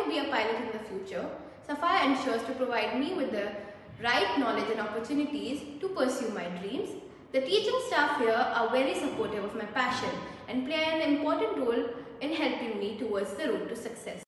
to be a pilot in the future, Sapphire ensures to provide me with the right knowledge and opportunities to pursue my dreams. The teaching staff here are very supportive of my passion and play an important role in helping me towards the road to success.